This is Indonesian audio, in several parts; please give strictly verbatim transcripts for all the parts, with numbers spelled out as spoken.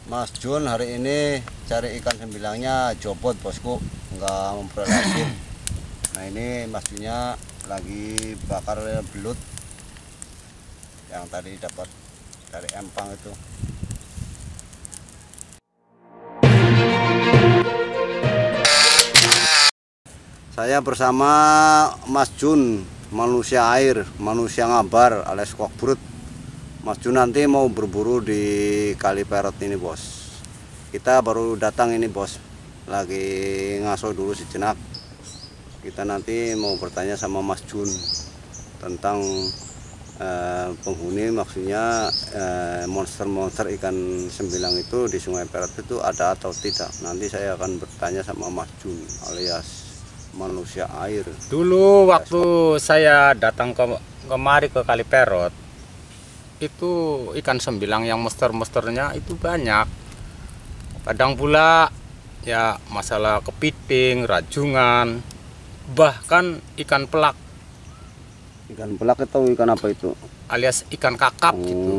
Mas Jun hari ini cari ikan sembilangnya jopot bosku, nggak memperoleh hasil. Nah ini Mas Junnya lagi bakar belut yang tadi dapat dari empang itu. Saya bersama Mas Jun, manusia air, manusia ngabar alias kokbrut. Mas Jun nanti mau berburu di Kali Perot ini bos. Kita baru datang ini bos, lagi ngaso dulu sejenak. Kita nanti mau bertanya sama Mas Jun tentang eh, penghuni, maksudnya monster-monster eh, ikan sembilang itu di Sungai Perot itu ada atau tidak. Nanti saya akan bertanya sama Mas Jun alias manusia air. Dulu waktu saya datang ke kemari ke Kali Perot, itu ikan sembilang yang monster-monsternya itu banyak. Kadang pula ya masalah kepiting, rajungan, bahkan ikan pelak. Ikan pelak atau ikan apa itu? Alias ikan kakap hmm. gitu.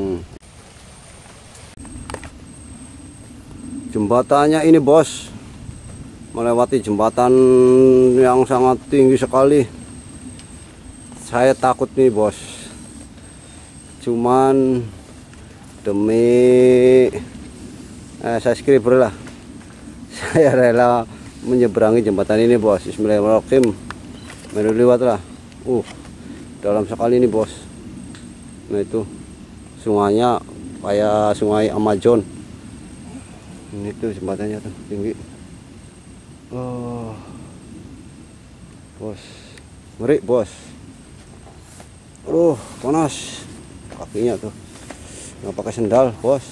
Jembatannya ini bos, melewati jembatan yang sangat tinggi sekali. Saya takut nih bos, cuman demi eh, subscriber lah, saya rela menyeberangi jembatan ini bos. Bismillahirrahmanirrahim. Mari lewat lah. Uh, dalam sekali ini bos. Nah itu sungainya kayak sungai Amazon. Ini tuh jembatannya tuh tinggi. Oh, bos, ngeri bos. Aduh, panas kakinya tuh, nggak pakai sendal bos.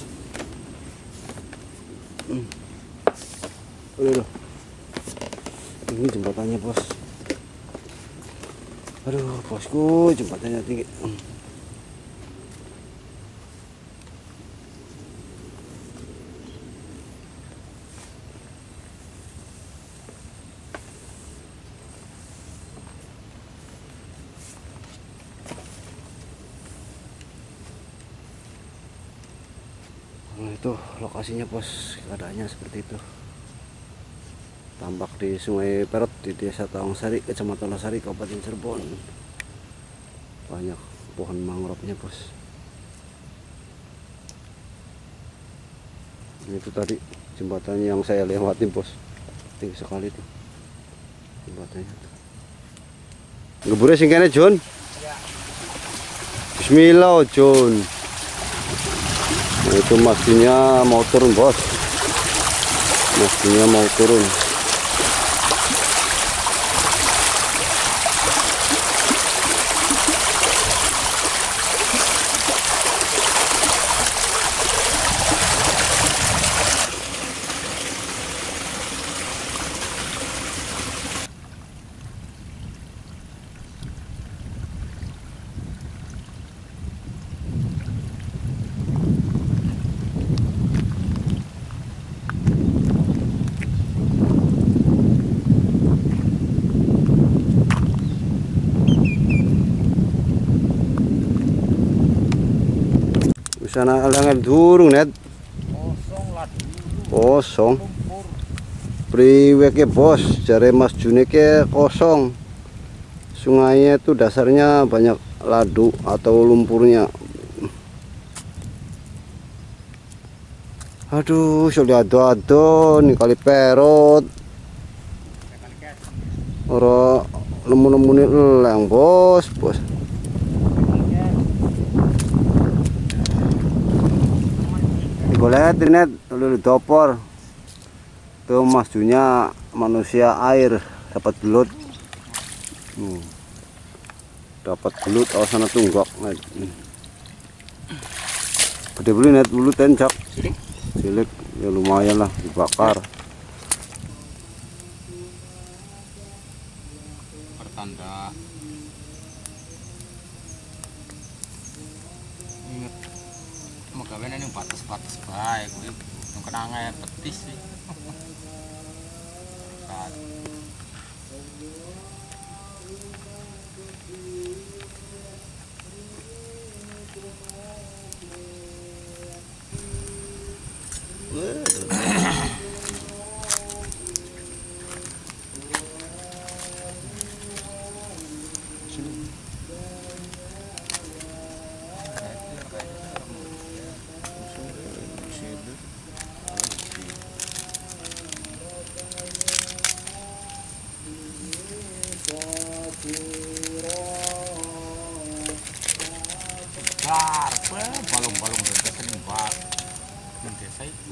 hmm. Aduh, ini jembatannya bos. Aduh bosku, jembatannya tinggi. Nah itu lokasinya bos, keadaannya seperti itu. Tambak di Sungai Perot di Desa Tawangsari, Kecamatan Losari, Kabupaten Cirebon. Banyak pohon mangrove-nya bos. Ini itu tadi jembatannya yang saya lewati bos, tinggi sekali tuh jembatannya. Ngebure singkene Jun. Bismillah Jun. Nah, itu Mas Junnya mau turun bos, Mas Junnya mau turun. Sana alangan durung net. Kosong lah dulu. Kosong. Priweke bos, jare Mas Jun ke kosong. Sungainya itu dasarnya banyak ladu atau lumpurnya. Aduh, sudah ado-ado nih Kali Perot. Ora nemu-nemu nih leng bos, bos. Boleh net dulu dopor tuh Mas Junnya manusia air dapat belut. hmm. Dapat belut oh sana tunggak net. Gede beli net belut tencak cilik ya, lumayan lah dibakar. Pertanda inget magawen yang batas-batas baik, gue yang kenangnya petis sih. balong-balong desa sering bak di desa itu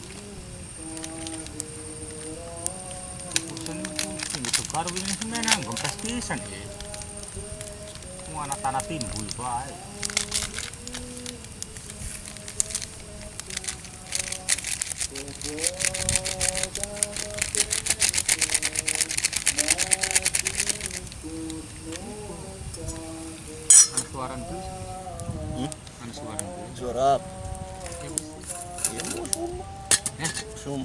urusan itu gitu karo ini sebenarnya gempes pisan ya semua anak tanah timbul baik anu suaran tuh Hmm? anu suaran tuh Surap. Iya mau sum. ya Sum.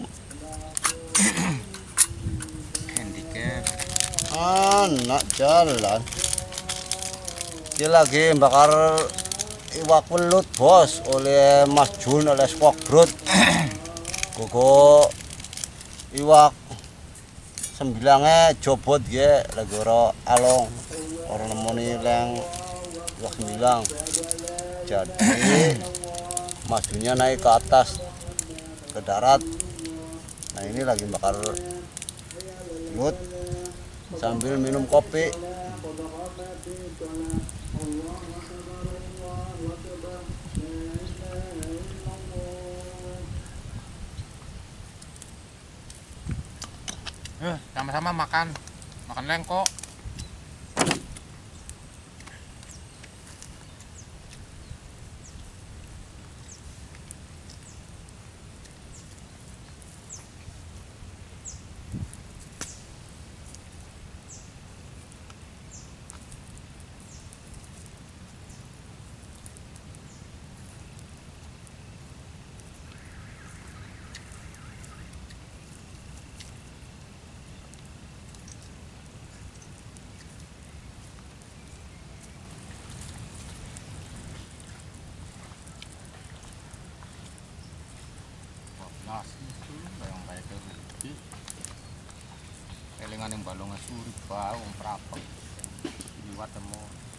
handicap Anak jalan. Dia lagi bakar iwak pelut bos oleh Mas Jun oleh Skokbrut. Koko iwak sembilangnya jobot ya lagi ora along orang nemoni leng iwak sembilang. Jadi Mas Junnya naik ke atas ke darat. Nah ini lagi bakar lut sambil minum kopi. eh sama-sama makan makan lengko nasi itu yang baik rugi kelingan yang balongnya suri bau prapak liwat temu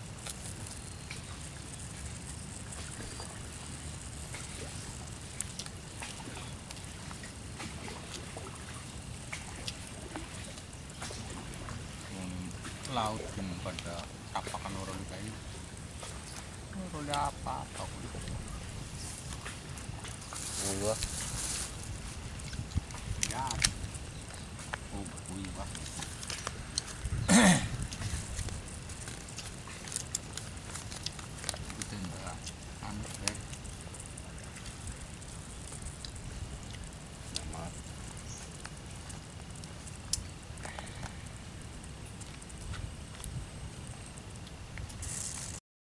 laut kan pada tapakan orang kayu orang apa apa Ini gua. ya